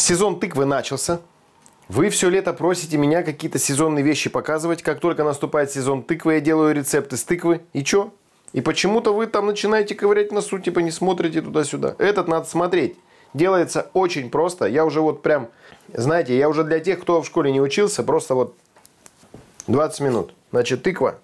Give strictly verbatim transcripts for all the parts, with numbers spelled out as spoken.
Сезон тыквы начался. Вы все лето просите меня какие-то сезонные вещи показывать. Как только наступает сезон тыквы, я делаю рецепты с тыквы. И чё? И почему-то вы там начинаете ковырять носу, типа не смотрите туда-сюда. Этот надо смотреть. Делается очень просто. Я уже вот прям, знаете, я уже для тех, кто в школе не учился, просто вот двадцать минут. Значит, тыква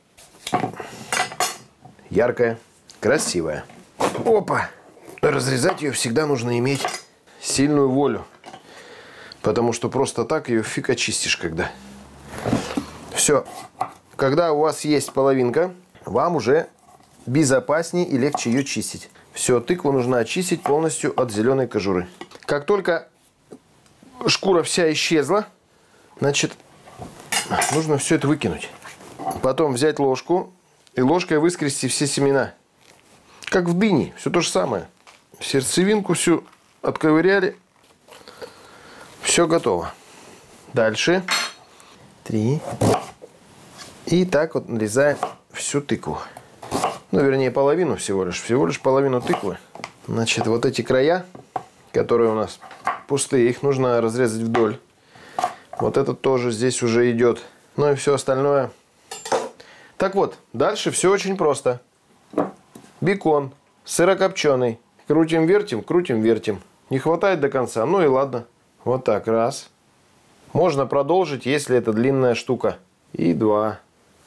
яркая, красивая. Опа! Разрезать ее всегда нужно иметь сильную волю. Потому что просто так ее фиг очистишь когда. Все. Когда у вас есть половинка, вам уже безопаснее и легче ее чистить. Все, тыкву нужно очистить полностью от зеленой кожуры. Как только шкура вся исчезла, значит, нужно все это выкинуть. Потом взять ложку и ложкой выскрести все семена. Как в дыне, все то же самое. Сердцевинку всю отковыряли. Все готово. Дальше. Три. И так вот нарезаем всю тыкву. Ну, вернее, половину всего лишь. Всего лишь половину тыквы. Значит, вот эти края, которые у нас пустые, их нужно разрезать вдоль. Вот этот тоже здесь уже идет. Ну и все остальное. Так вот, дальше все очень просто. Бекон сырокопченый. Крутим-вертим, крутим-вертим. Не хватает до конца. Ну и ладно. Вот так, раз. Можно продолжить, если это длинная штука. И два.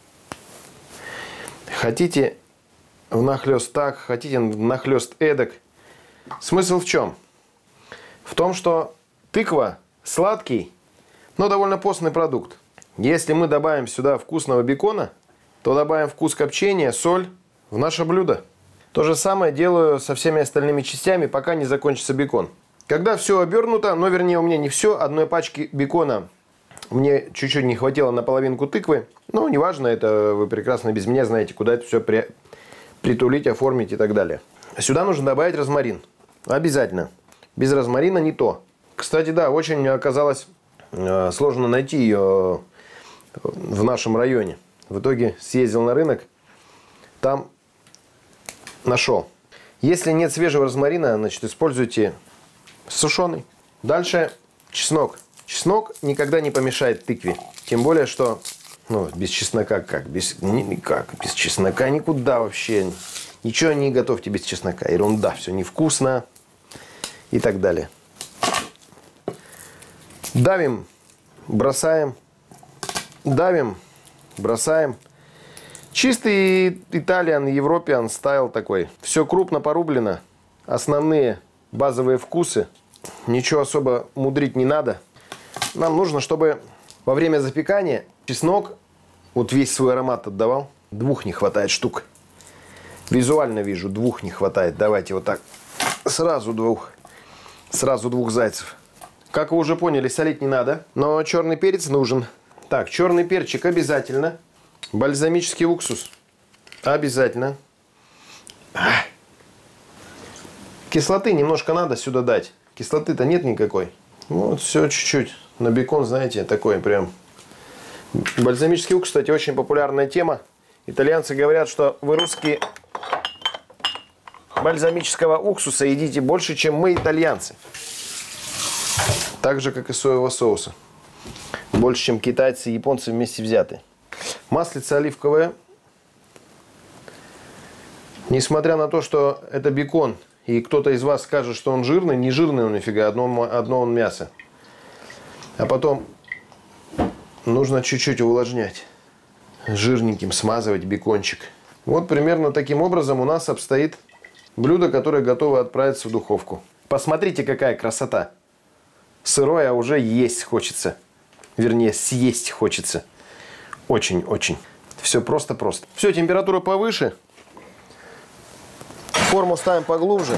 Хотите внахлёст так, хотите внахлёст эдак. Смысл в чем? В том, что тыква сладкий, но довольно постный продукт. Если мы добавим сюда вкусного бекона, то добавим вкус копчения, соль в наше блюдо. То же самое делаю со всеми остальными частями, пока не закончится бекон. Когда все обернуто, но вернее у меня не все, одной пачки бекона мне чуть-чуть не хватило на половинку тыквы. Но неважно, это вы прекрасно без меня знаете, куда это все при... притулить, оформить и так далее. Сюда нужно добавить розмарин. Обязательно. Без розмарина не то. Кстати, да, очень оказалось э, сложно найти ее в нашем районе. В итоге съездил на рынок, там нашел. Если нет свежего розмарина, значит, используйте сушеный. Дальше чеснок. Чеснок никогда не помешает тыкве. Тем более, что ну, без чеснока как? Без, никак. Без чеснока никуда вообще. Ничего не готовьте без чеснока. Ерунда. Все невкусно. И так далее. Давим, бросаем. Давим, бросаем. Чистый Italian, European стайл такой. Все крупно порублено. Основные базовые вкусы. Ничего особо мудрить не надо. Нам нужно, чтобы во время запекания чеснок вот весь свой аромат отдавал. Двух не хватает штук. Визуально вижу, двух не хватает. Давайте вот так. Сразу двух. Сразу двух зайцев. Как вы уже поняли, солить не надо. Но черный перец нужен. Так, черный перчик обязательно. Бальзамический уксус. Обязательно. Кислоты немножко надо сюда дать. Кислоты-то нет никакой. Вот все чуть-чуть. На бекон, знаете, такой прям. Бальзамический уксус, кстати, очень популярная тема. Итальянцы говорят, что вы, русские, бальзамического уксуса едите больше, чем мы, итальянцы. Так же, как и соевого соуса. Больше, чем китайцы и японцы вместе взяты. Маслице оливковое. Несмотря на то, что это бекон, и кто-то из вас скажет, что он жирный, не жирный он нифига, одно, одно он мясо. А потом нужно чуть-чуть увлажнять. Жирненьким смазывать бекончик. Вот примерно таким образом у нас обстоит блюдо, которое готово отправиться в духовку. Посмотрите, какая красота. Сырое, а уже есть хочется. Вернее, съесть хочется. Очень-очень. Все просто-просто. Все, температура повыше. Форму ставим поглубже.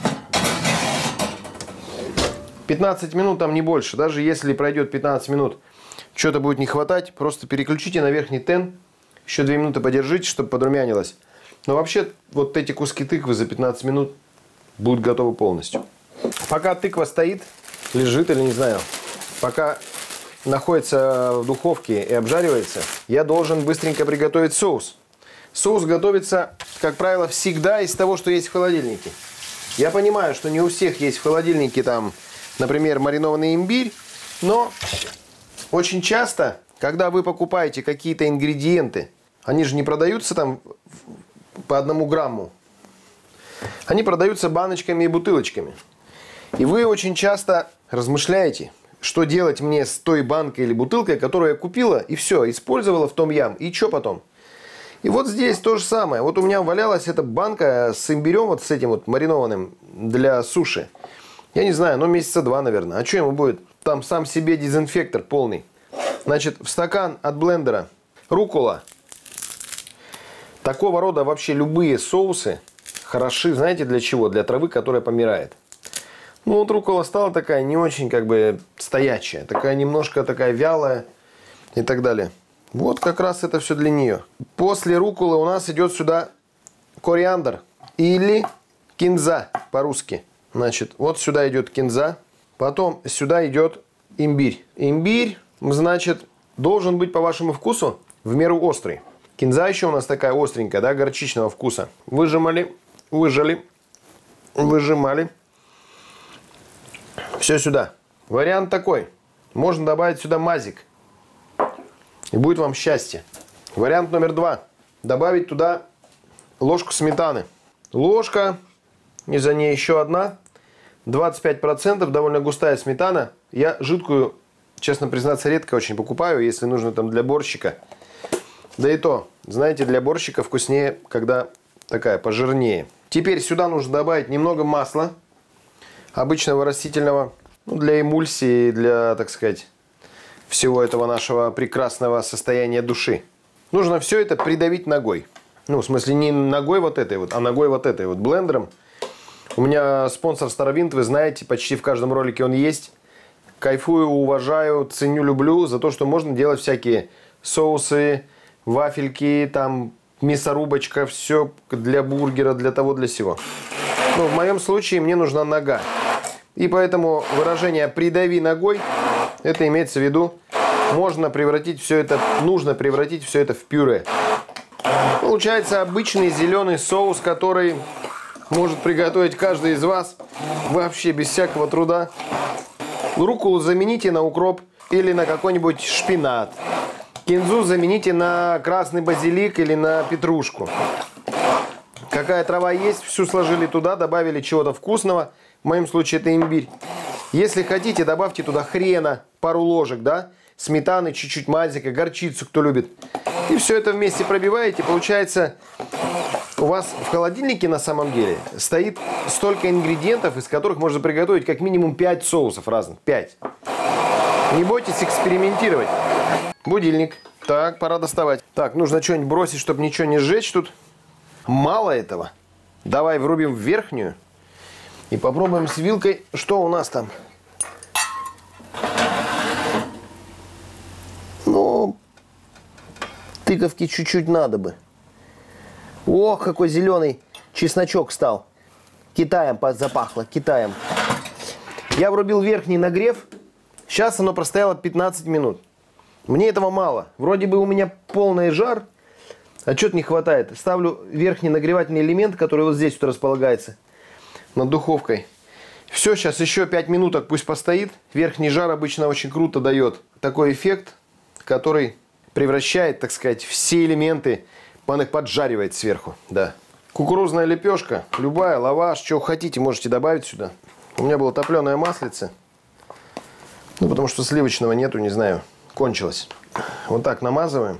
пятнадцать минут, там не больше. Даже если пройдет пятнадцать минут, что-то будет не хватать, просто переключите на верхний тен. Еще две минуты подержите, чтобы подрумянилось. Но вообще, вот эти куски тыквы за пятнадцать минут будут готовы полностью. Пока тыква стоит, лежит или не знаю, пока находится в духовке и обжаривается, я должен быстренько приготовить соус. Соус готовится, как правило, всегда из того, что есть в холодильнике. Я понимаю, что не у всех есть в холодильнике там например, маринованный имбирь. Но очень часто, когда вы покупаете какие-то ингредиенты, они же не продаются там по одному грамму. Они продаются баночками и бутылочками. И вы очень часто размышляете, что делать мне с той банкой или бутылкой, которую я купила, и все, использовала в том ям. И что потом? И вот здесь то же самое. Вот у меня валялась эта банка с имбирем, вот с этим вот маринованным для суши. Я не знаю, ну месяца два, наверное. А что ему будет? Там сам себе дезинфектор полный. Значит, в стакан от блендера руккола. Такого рода вообще любые соусы хороши, знаете, для чего? Для травы, которая помирает. Ну вот руккола стала такая не очень как бы стоячая. Такая немножко такая вялая и так далее. Вот как раз это все для нее. После рукколы у нас идет сюда кориандр или кинза по-русски. Значит, вот сюда идет кинза. Потом сюда идет имбирь. Имбирь, значит, должен быть по вашему вкусу в меру острый. Кинза еще у нас такая остренькая, да, горчичного вкуса. Выжимали, выжали, выжимали. Все сюда. Вариант такой. Можно добавить сюда мазик. И будет вам счастье. Вариант номер два. Добавить туда ложку сметаны. Ложка. И за ней еще одна. двадцать пять процентов. Довольно густая сметана. Я жидкую, честно признаться, редко очень покупаю. Если нужно там для борщика. Да и то, знаете, для борщика вкуснее, когда такая пожирнее. Теперь сюда нужно добавить немного масла. Обычного растительного. Ну, для эмульсии, для, так сказать, всего этого нашего прекрасного состояния души. Нужно все это придавить ногой. Ну, в смысле, не ногой вот этой вот, а ногой вот этой вот, блендером. У меня спонсор Старовинт, вы знаете, почти в каждом ролике он есть. Кайфую, уважаю, ценю, люблю за то, что можно делать всякие соусы, вафельки, там, мясорубочка, все для бургера, для того, для сего. Но в моем случае мне нужна нога. И поэтому выражение «придави ногой», это имеется в виду, можно превратить все это, нужно превратить все это в пюре. Получается обычный зеленый соус, который может приготовить каждый из вас вообще без всякого труда. Рукколу замените на укроп или на какой-нибудь шпинат. Кинзу замените на красный базилик или на петрушку. Какая трава есть, всю сложили туда, добавили чего-то вкусного. В моем случае это имбирь. Если хотите, добавьте туда хрена, пару ложек, да, сметаны, чуть-чуть мазика, горчицу, кто любит. И все это вместе пробиваете. Получается, у вас в холодильнике на самом деле стоит столько ингредиентов, из которых можно приготовить как минимум пять соусов разных. пять. Не бойтесь экспериментировать. Будильник. Так, пора доставать. Так, нужно что-нибудь бросить, чтобы ничего не сжечь тут. Мало этого. Давай врубим в верхнюю. И попробуем с вилкой, что у нас там. Ну, тыковки чуть-чуть надо бы. Ох, какой зеленый чесночок стал. Китаем запахло, Китаем. Я врубил верхний нагрев. Сейчас оно простояло пятнадцать минут. Мне этого мало. Вроде бы у меня полный жар. А что-то не хватает. Ставлю верхний нагревательный элемент, который вот здесь вот располагается. Над духовкой. Все, сейчас еще пять минуток пусть постоит. Верхний жар обычно очень круто дает такой эффект, который превращает, так сказать, все элементы, он их поджаривает сверху. Да. Кукурузная лепешка, любая, лаваш, что хотите, можете добавить сюда. У меня было топленое маслице. Ну, потому что сливочного нету, не знаю, кончилось. Вот так намазываем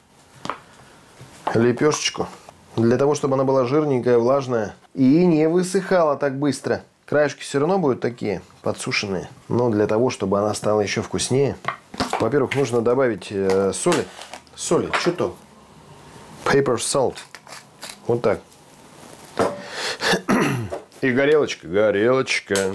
лепешечку. Для того, чтобы она была жирненькая, влажная. И не высыхала так быстро. Краешки все равно будут такие, подсушенные. Но для того, чтобы она стала еще вкуснее. Во-первых, нужно добавить э, соли. Соли, что-то. Pepper salt. Вот так. И горелочка. Горелочка.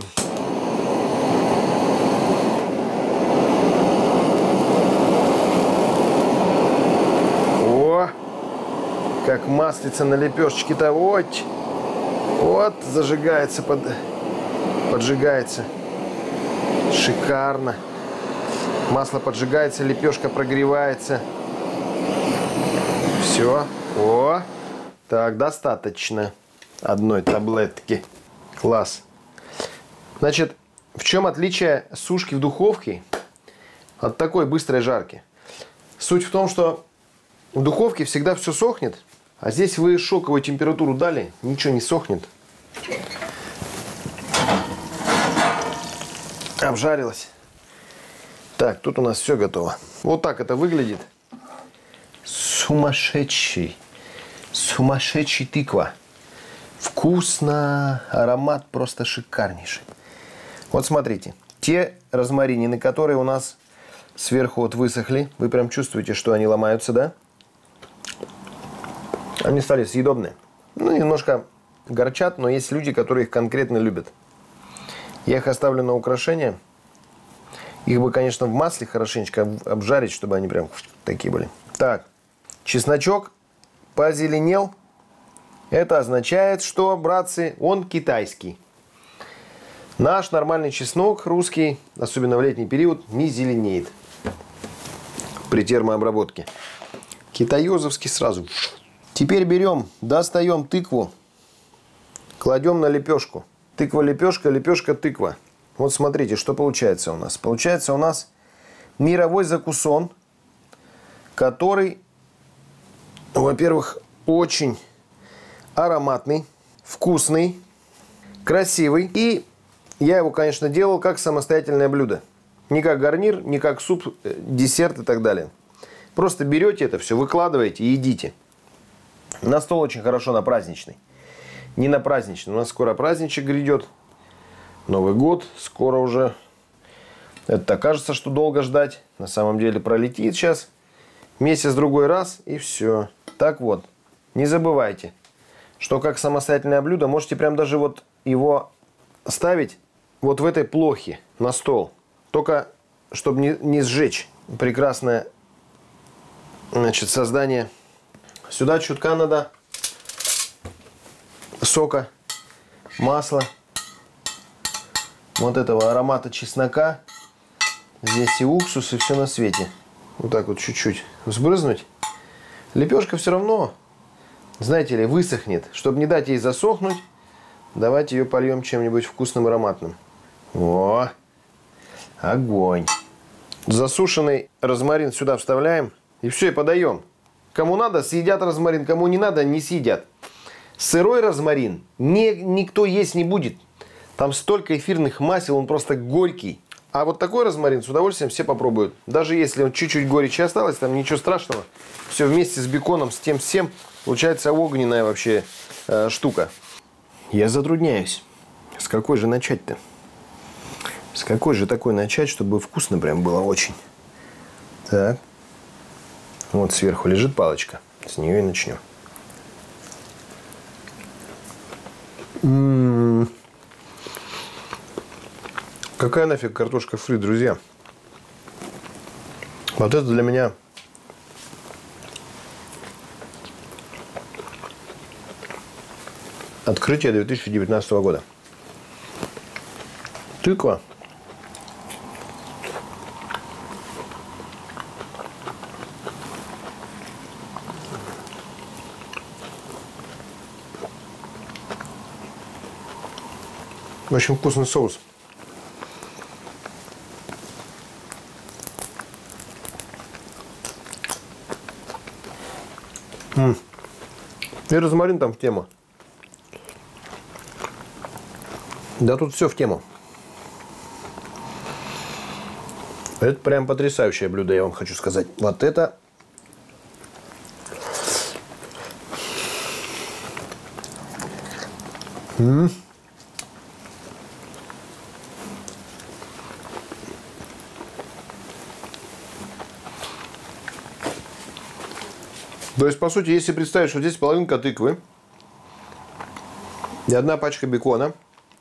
О! Как маслица на лепешечке-то. Вот. Вот, зажигается, под... поджигается. Шикарно. Масло поджигается, лепешка прогревается. Все. О. Так, достаточно одной таблетки. Класс. Значит, В чем отличие сушки в духовке от такой быстрой жарки? Суть в том, что в духовке всегда все сохнет, а здесь вы шоковую температуру дали, ничего не сохнет. Обжарилось. Так, тут у нас все готово. Вот так это выглядит. Сумасшедший. Сумасшедший тыква. Вкусно. Аромат просто шикарнейший. Вот смотрите. Те розмаринины, которые у нас сверху вот высохли. Вы прям чувствуете, что они ломаются, да? Они стали съедобные. Ну, немножко горчат, но есть люди, которые их конкретно любят. Я их оставлю на украшение. Их бы, конечно, в масле хорошенечко обжарить, чтобы они прям такие были. Так, чесночок позеленел. Это означает, что, братцы, он китайский. Наш нормальный чеснок русский, особенно в летний период, не зеленеет при термообработке. Китаёзовский сразу. Теперь берем, достаем тыкву, кладем на лепешку. Тыква-лепешка, лепешка-тыква. Вот смотрите, что получается у нас. Получается у нас мировой закусон, который, во-первых, очень ароматный, вкусный, красивый. И я его, конечно, делал как самостоятельное блюдо. Не как гарнир, не как суп, десерт и так далее. Просто берете это все, выкладываете и едите. На стол очень хорошо на праздничный. Не на праздничный. У нас скоро праздничек грядет. Новый год. Скоро уже. Это кажется, что долго ждать. На самом деле пролетит сейчас. Месяц-другой раз и все. Так вот. Не забывайте, что как самостоятельное блюдо можете прям даже вот его ставить вот в этой плохе на стол. Только чтобы не, не сжечь прекрасное, значит, создание. Сюда чутка надо сока, масла, вот этого аромата чеснока. Здесь и уксус, и все на свете. Вот так вот чуть-чуть сбрызнуть. Лепешка все равно, знаете ли, высохнет. Чтобы не дать ей засохнуть, давайте ее польем чем-нибудь вкусным, ароматным. О, огонь. Засушенный розмарин сюда вставляем. И все, и подаем. Кому надо, съедят розмарин. Кому не надо, не съедят. Сырой розмарин не, никто есть не будет. Там столько эфирных масел, он просто горький. А вот такой розмарин с удовольствием все попробуют. Даже если он чуть-чуть горечи осталось, там ничего страшного. Все вместе с беконом, с тем всем, получается огненная вообще э, штука. Я затрудняюсь. С какой же начать-то? С какой же такой начать, чтобы вкусно прям было очень? Так. Вот сверху лежит палочка. С нее и начнем. М-м-м. Какая нафиг картошка фри, друзья? Вот это для меня открытие две тысячи девятнадцатого года. Тыква. Очень вкусный соус. М-м. И розмарин там в тему. Да тут все в тему. Это прям потрясающее блюдо, я вам хочу сказать. Вот это... М-м. То есть, по сути, если представить, что здесь половинка тыквы и одна пачка бекона.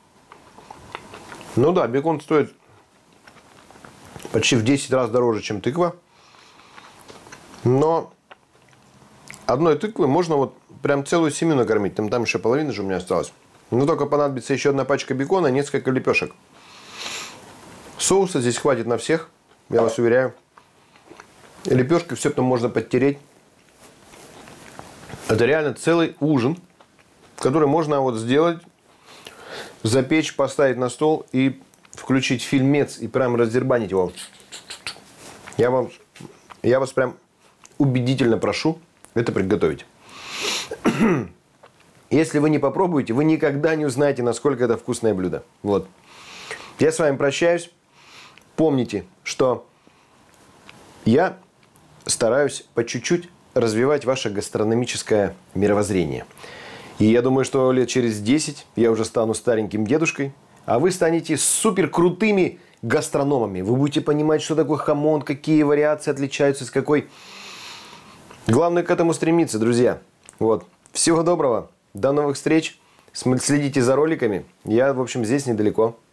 Ну да, бекон стоит почти в десять раз дороже, чем тыква. Но одной тыквы можно вот прям целую семью накормить. Там, там еще половина же у меня осталась. Но только понадобится еще одна пачка бекона и несколько лепешек. Соуса здесь хватит на всех, я вас уверяю. И лепешки все там можно подтереть. Это реально целый ужин, который можно вот сделать, запечь, поставить на стол и включить фильмец и прям раздербанить его, я, вам, я вас прям убедительно прошу это приготовить. Если вы не попробуете, вы никогда не узнаете, насколько это вкусное блюдо. Вот. Я с вами прощаюсь. Помните, что я стараюсь по чуть-чуть развивать ваше гастрономическое мировоззрение. И я думаю, что лет через десять я уже стану стареньким дедушкой, а вы станете супер крутыми гастрономами. Вы будете понимать, что такое хамон, какие вариации отличаются, с какой. Главное к этому стремиться, друзья. Вот. Всего доброго. До новых встреч. Следите за роликами. Я, в общем, здесь недалеко.